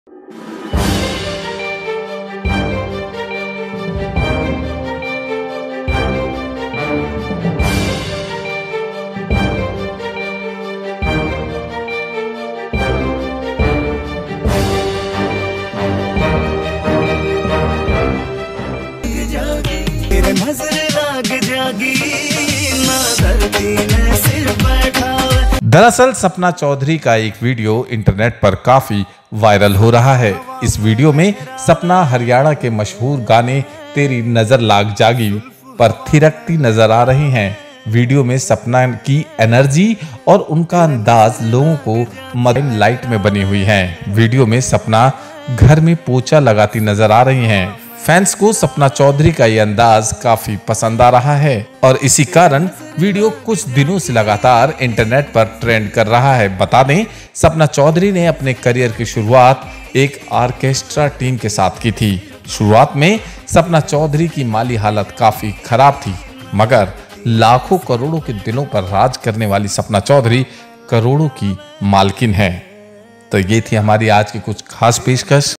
दरअसल सपना चौधरी का एक वीडियो इंटरनेट पर काफी वायरल हो रहा है। इस वीडियो में सपना हरियाणा के मशहूर गाने तेरी नजर लाग जागी पर थिरकती नजर आ रही हैं। वीडियो में सपना की एनर्जी और उनका अंदाज लोगों को मदन लाइट में बनी हुई है। वीडियो में सपना घर में पोछा लगाती नजर आ रही हैं। फैंस को सपना चौधरी का ये अंदाज काफी पसंद आ रहा है और इसी कारण वीडियो कुछ दिनों से लगातार इंटरनेट पर ट्रेंड कर रहा है। बता दें, सपना चौधरी ने अपने करियर की शुरुआत एक ऑर्केस्ट्रा टीम के साथ की थी। शुरुआत में सपना चौधरी की माली हालत काफी खराब थी, मगर लाखों करोड़ों के दिलों पर राज करने वाली सपना चौधरी करोड़ों की मालकिन है। तो ये थी हमारी आज की कुछ खास पेशकश।